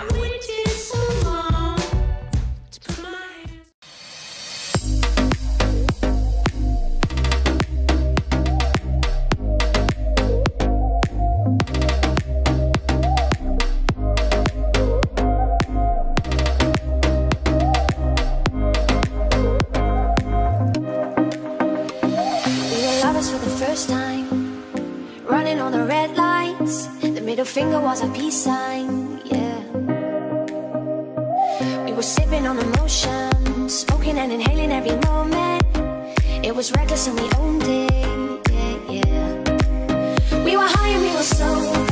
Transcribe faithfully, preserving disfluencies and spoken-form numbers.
waited so long to put my hands. For the first time, running on the red lights, the middle finger was a peace sign, yeah. We were sipping on emotion, smoking and inhaling every moment. It was reckless and we owned it, yeah, yeah. We were high and we were sober.